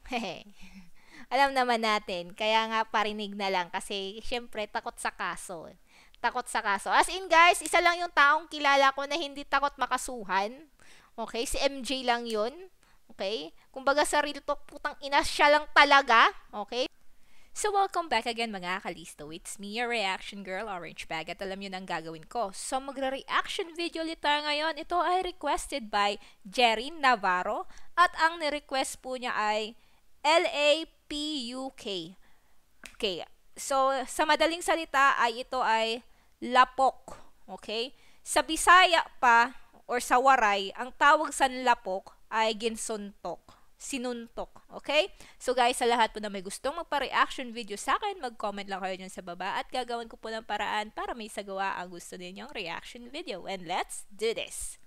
Alam naman natin, kaya nga parinig na lang kasi syempre takot sa kaso. Takot sa kaso. As in guys, isa lang yung taong kilala ko na hindi takot makasuhan. Okay, si MJ lang yun. Okay? Kumbaga sa real talk, putang ina siya lang talaga. Okay? So, welcome back again mga kalisto. It's me, your reaction girl, Orange Bag. At alam nyo na ang gagawin ko. So, magre-reaction video ulit tayo ngayon. Ito ay requested by Jerry Navarro. At ang ni-request po niya ay LAPUK. Okay. So, sa madaling salita ay ito ay lapok. Okay? Sa Bisaya pa or sa Waray, ang tawag sa lapok ay ginsuntok. Sinuntok. Okay? So guys, sa lahat po na may gustong magpa-reaction video sa akin, mag-comment lang kayo dyan sa baba at gagawin ko po ng paraan para may sagawa ang gusto ninyong reaction video. And let's do this!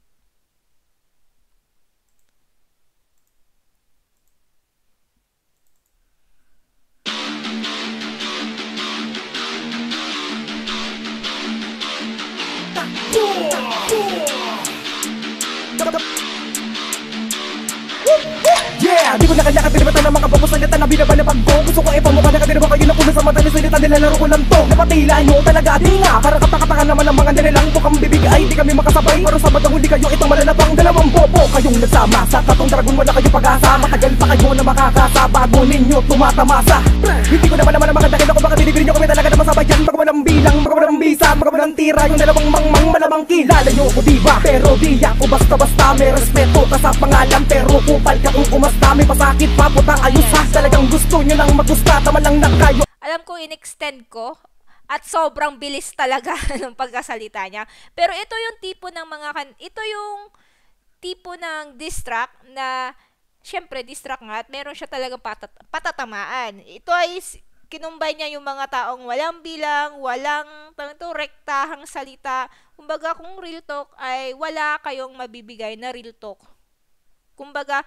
Yeah, di ko na kanya kapinibatan ng mga babos salita na binaban na paggo. Gusto ko ipamukha na kapinibatan kayo na puno sa mata ni salita. Nilalaro ko lang to, napatila nyo talaga di nga. Para katakatakan naman ng mga nilalang bukang bibigay. Di kami makasabay, pero sa batang huli kayo itong malalabang dalawang bobo. Kayong nagsama, sa tatong dragon wala kayo pag-asa. Matagal pa kayo na makakasa, bago ninyo tumatamasa. Hindi ko naman ang mga dahil ako baka binibili nyo kami talaga naman sabayan. Magawalang bilang, magawalang bisa, magawalang tira. Yung dalawang mangmang malamang kilala nyo ko diba. Pero di ako basta-basta, may respeto ka sa pangalan. Pero kupal ka kung umasta, may pasakit pa putang ayos ha. Talagang gusto nyo nang magusta, tama lang na kayo. Alam ko in-extend ko at sobrang bilis talaga ng pagkasalita niya. Pero ito yung tipo ng ito yung tipo ng diss track na syempre diss track nga at meron siya talagang patatamaan. Ito ay kinumbay niya yung mga taong walang bilang, walang rektahang salita. Kumbaga kung real talk ay wala kayong mabibigay na real talk. Kumbaga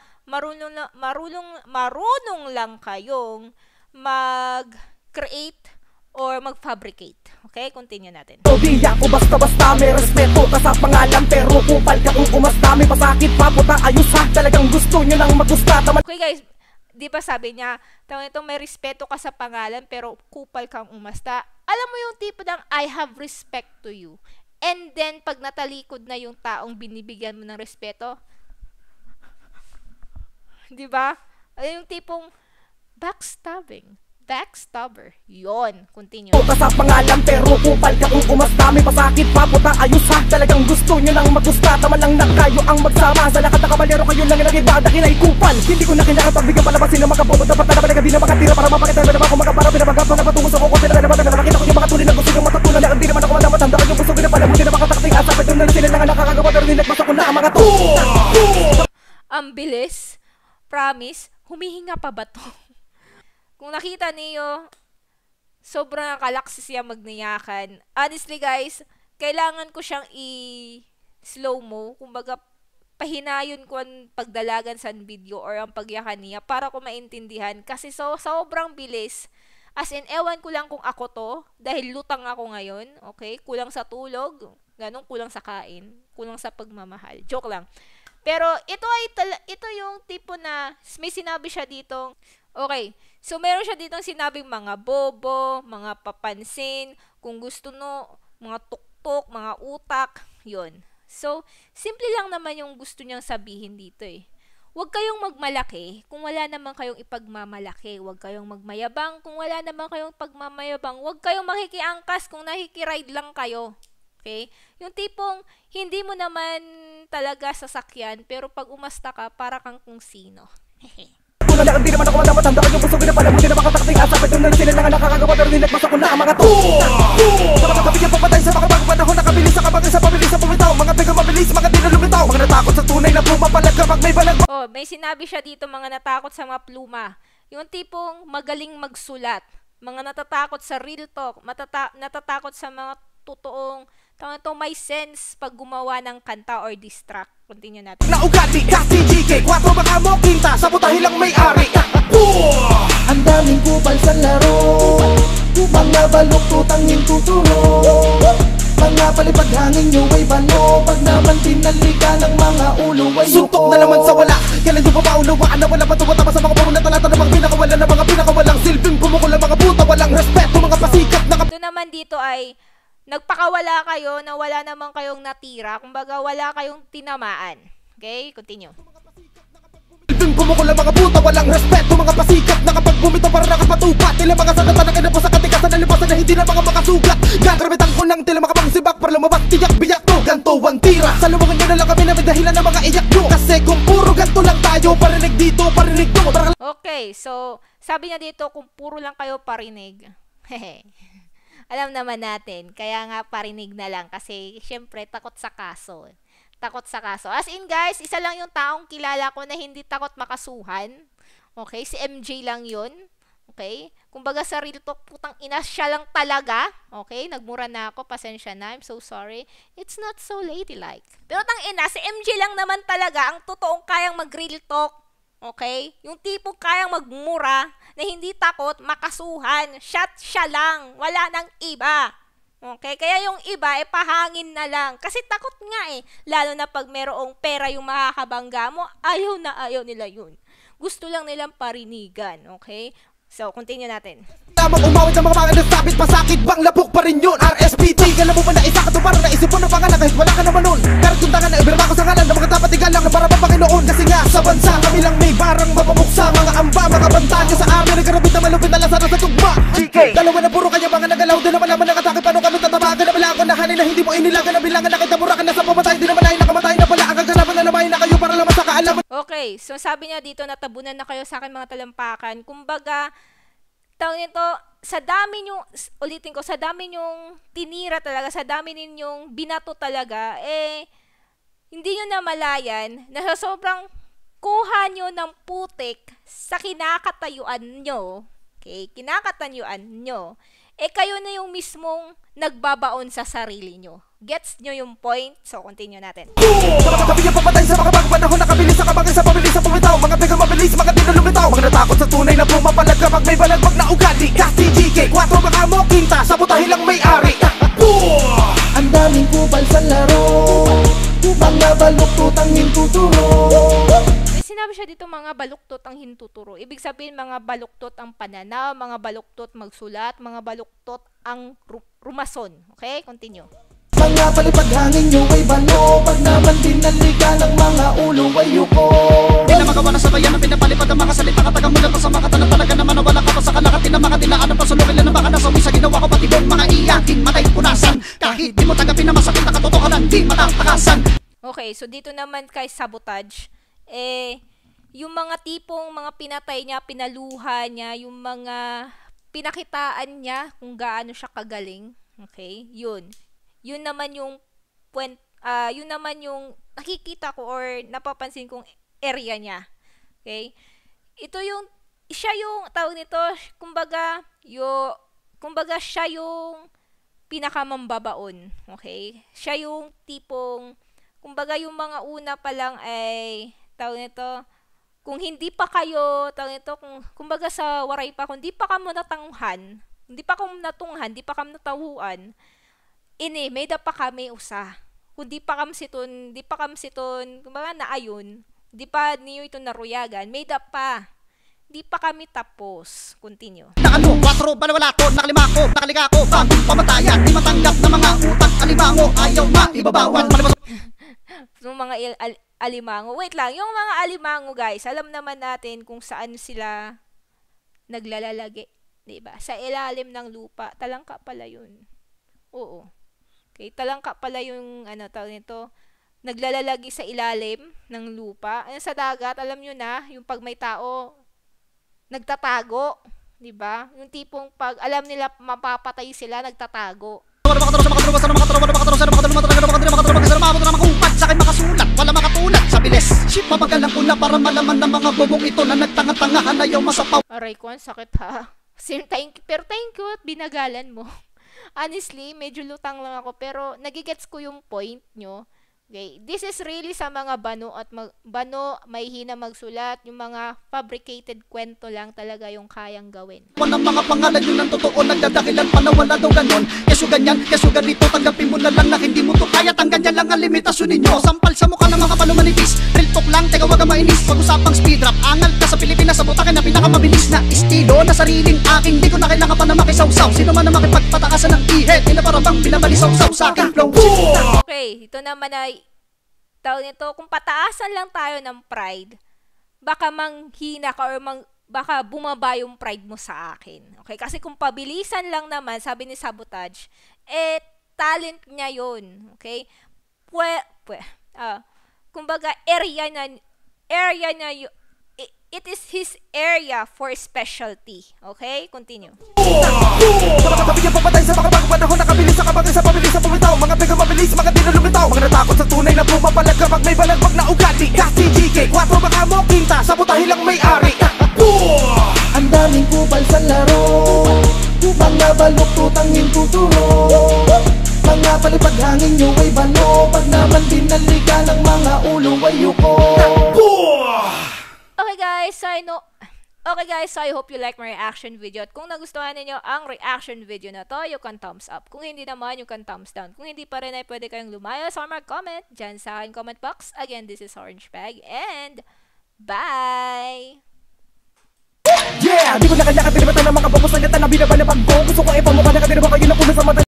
marunong lang kayong mag-create or mag-fabricate. Okay, continue natin. Di ako basta-basta, may respeto ka sa pangalan. Pero kupal ka kung umasta, may pasakit pa puta ayos ha. Talagang gusto nyo nang magusta. Okay guys, di ba sabi niya, may respeto ka sa pangalan pero kupal kang umasta. Alam mo yung tipo ng I have respect to you. And then, pag natalikod na yung taong binibigyan mo ng respeto, di ba? Yung tipong backstabber. Yon, continue. Ka sa pangalan pero kupal ka kung umasta, may pasakit pa puta ayos ha. Talagang gusto nyo nang magusta, tama lang na kayo ang magsama. Sa lahat ng kabalero kayo lang nag-ibada, kinay kupal. Hindi ko na kailangan pagbigyan palabasin ng mga bobo. Dapat na naman nagabi na makatira para mapakita na naman kung makapara pinabagap na napatungo sa kuko. Pinaganaman na nakita ko yung mga tuloy na gusto nyo matatunan. Na hindi naman ako madamat, handa ko yung gusto ko na pala. Hindi na makatakating asa, pwede na sila lang nakakagawa. Pero nilagmasa ko na ang mga to. Ang bilis. Promise, humihinga pa ba to? Kung nakita niyo, sobrang nakalaksis siya magniyakan. Honestly guys, kailangan ko siyang i-slow mo. Kumbaga, pahinayon ko ang pagdalagan sa video or ang pagyakan niya para ko maintindihan. Kasi sobrang bilis. As in, ewan ko lang kung ako to. Dahil lutang ako ngayon. Okay? Kulang sa tulog. Ganun, kulang sa kain. Kulang sa pagmamahal. Joke lang. Pero ito yung tipo na may sinabi siya dito. Okay. So meron siya ditong sinabing mga bobo, mga papansin, kung gusto no, mga tuktok, mga utak, 'yon. So simple lang naman yung gusto niyang sabihin dito eh. Huwag kayong magmalaki kung wala naman kayong ipagmamalaki. Huwag kayong magmayabang kung wala naman kayong pagmamayabang. Huwag kayong makikiangkas kung nakikiride lang kayo. Okay? Yung tipong hindi mo naman talaga sasakyan pero pag umasta ka para kang kung sino. Kung hindi naman ako madamat, handa ko yung gusto ko na pala. Hindi na makatakating asa, pwede na sila lang nakakagawa. Pero nilagmasa ko na ang mga to. Mga nakabigyan papatay sa mga bagong panahon. Nakabilis sa kapatid sa pabilis sa pumitaw. Mga bigang mabilis, mga di na lumitaw. Mga natakot sa tunay na pumapalag kapag may balag. Oh, may sinabi siya dito mga natakot sa mga pluma. Yung tipong magaling magsulat. Mga natatakot sa real talk. Natatakot sa mga totoong may sense pag gumawa ng kanta or diss track. Continue natin. Naugati, kasi GK, 4 baka mo kinta, sa putahe lang may-ari. Ang daming kupal sa laro, mga baluktot ang tuturo. Mga palipaghangin nyo ay bano, pag naman tinalika ng mga ulo ay yuko. Suntok na naman sa wala, kailan nyo pa maunawaan na wala patuwa tama sa mga puro na nagpakawala kayo na wala naman kayong natira. Kumbaga, wala kayong tinamaan. Okay? Continue. Dun kumukulang mga puta, walang respeto, mga pasikat. Nakapag bumito para nakapatupat. Tila mga sagatan na kinapo sa katikasan na lipasan na hindi na mga makasugat. Gagrabitan ko lang tila makapangsibak para lumabas tiyak biyak to. Ganto ang tira, sa luwangan nyo na lang kami na may dahilan ng mga iyak nyo. Kasi kung puro ganto lang tayo, parinig dito, parinig to. Okay, so sabi niya dito kung puro lang kayo parinig. Alam naman natin, kaya nga parinig na lang kasi syempre takot sa kaso. Takot sa kaso. As in guys, isa lang yung taong kilala ko na hindi takot makasuhan. Okay, si MJ lang yun. Okay? Kumbaga sa real talk, putang ina, siya lang talaga. Okay? Nagmura na ako, pasensya na. I'm so sorry. It's not so ladylike. Pero tang ina, si MJ lang naman talaga ang totoong kayang mag-real talk. Okay? Yung tipong kayang magmura na hindi takot makasuhan. Siya lang. Wala nang iba. Okay? Kaya yung iba, pahangin na lang. Kasi takot nga Lalo na pag merong pera yung makakabangga mo, ayaw na ayaw nila yun. Gusto lang nilang parinigan. Okay? So, continue natin. Tamang umawit ng mga mga nasabit, pasakit bang lapok pa rin yun. RSPT, kala mo ba na isa ka to para naisip mo na pangalan kahit wala ka naman nun. Karat yung tangan na ibirma ko sa ngalan ng mga dapat igalang na para pa Panginoon. Kasi nga sa bansa kami lang may barang mapapuksa. Mga amba, mga bantaga sa amin nagkarapit na malupit na lasara sa tugma. GK, dalawa na puro kanya mga nagalaw din naman naman nakatake. Paano kami tatabagan na bilangan na hanin na hindi mo inilagan na bilangan na kita murakan na sa pamatay. Di naman ay nakamatay na pala ang kaganapan na naman na kayo para lamang sa kaalaman. Okay, so sabi niya dito natabunan na kayo sa akin mga talampakan. Kumbaga, tawag nito, sa dami nyo, ulitin ko, sa dami nyong tinira talaga, sa dami ninyong binato talaga, hindi nyo namalayan na sa sobrang kuha nyo ng putik sa kinakatayuan nyo, okay, kinakatayuan nyo, kayo na yung mismong nagbabaon sa sarili nyo. Gets nyo yung point? So, continue natin. Sabi niya papatay sa mga panahon nakabilis sa kabagay sa pabilis sa pumitaw. Mga tega mabilis, mga di na lumitaw. Mga natakot sa tunay na pumapalag kapag may balagbag na ugali. Kasi GK, 4 baka mo kinta, sabotahin lang may-ari. Ang daming kupal sa laro, mga baluktot ang hintuturo. Sinabi siya dito mga baluktot ang hintuturo. Ibig sabihin mga baluktot ang pananaw, mga baluktot magsulat, mga baluktot ang rumason. Okay? Continue. Mga palipad hangin nyo ay bano. Pag naman dinalika ng mga ulo ay yuko. Di na magawa na sa bayan na pinapalipad ang mga salita. Katagang mula pa sa mga tanong talaga naman na wala ka pa sa kalakati na mga dilaan. Ang pasulukin na ng baka nasawi sa ginawa ko pati buong mga iyakin matay punasan. Kahit di mo tagapin na masakit na katotohanan, di matatakasan. Okay, so dito naman kay sabotage, yung mga tipong mga pinatay niya, pinaluha niya, yung mga pinakitaan niya kung gaano siya kagaling. Okay, yun. Yun naman yung yun naman yung nakikita ko or napapansin kong area niya. Okay? Ito yung siya yung tawag nito, kumbaga siya yung pinakamambabaon. Okay? Siya yung tipong kumbaga yung mga una pa lang ay tawag nito, kung hindi pa kayo tawag nito, kumbaga sa waray pa, kung hindi pa kamo natanghan, hindi pa kamo natunghan, hindi pa kamo natawuan, may da pa kami usa. Kung di pa kam siton, kumbaga naayon, di pa niyo ito naruyagan, may da pa. Di pa kami tapos. Continue. Nakano, 4, balawalato, nakalima ko, nakaliga ko, bagong pamatayan, di matanggap na mga utang, alimango, ayaw maibabawan. So, mga alimango. Wait lang, yung mga alimango guys, alam naman natin kung saan sila naglalalagi. Diba? Sa ilalim ng lupa, talangka pala yun. Oo. Okay, talangka pala yung tawag nito, naglalalagi sa ilalim ng lupa. Sa dagat, alam nyo na, yung pag may tao nagtatago, 'di ba? Yung tipong pag alam nila mapapatay sila, nagtatago. Wala makatulad sa bilis. Mapagalang ko na para malaman ng mga bobong ito na nagtanga-tangahan na yung masapaw. Aray ko, sakit ha. Pero thank you at binagalan mo. Honestly, medyo lutang lang ako pero nagigets ko yung point nyo. Okay, this is really sa mga bano at bano, may hina magsulat, yung mga fabricated kwento lang talaga yung kayang gawin. Walang mga pangalan yun ang totoo, nagdadahilan pa na wala daw ganon. Keso ganyan, keso ganito, tanggapin mo na lang na hindi mo to kaya. Ang ganyan lang ang limitasyon ninyo. Sampal sa mukha ng mga palumanipis, real talk lang, teka wag ka mainis. Pag-usapang speed rap, angal ka sa Pilipinas, sa butakin na tsaka mabilis na estilo na sariling aking. Di ko na kailangan pa na makisawsaw. Sino man na makipagpatakasan ng ihit, di na para bang binabalisaw-saw sa aking flow. Okay, ito naman ay tawag nito, kung pataasan lang tayo ng pride, baka manghina ka or baka bumaba yung pride mo sa akin. Okay, kasi kung pabilisan lang naman, sabi ni Sabotage, talent niya yun. Okay? Kumbaga, area na it is his area for specialty. Okay? Continue. Mga niya papatay sa mga bagong panahon. Nakabilis sa kabagay sa pabilis sa pumitaw. Mga bigang mabilis, mga di na lumitaw. Mga natakot sa tunay na pumapalag kapag may balagbag na ugali. Kasi GK, 4 baka mo kinta, sabotahe lang may-ari. Ang daming kupal sa laro, mga baluktutang hintuturo, mga palipaghangin nyo ay bano, pag naman binalikan ng mga ulo ay yuko. Okay guys, so I hope you like my reaction video. At kung nagustuhan niyo ang reaction video na to, you can thumbs up. Kung hindi naman, you can thumbs down. Kung hindi pa rin ay pwede kayong lumayo sa mag-comment dyan sa aking comment box. Again, this is Orange Bag and bye! Yeah! Di ko na kanya katinibatan ng mga babos na gata na binabalipag ko. Gusto ko ipamukha na katinibang kayo na puno sa mata.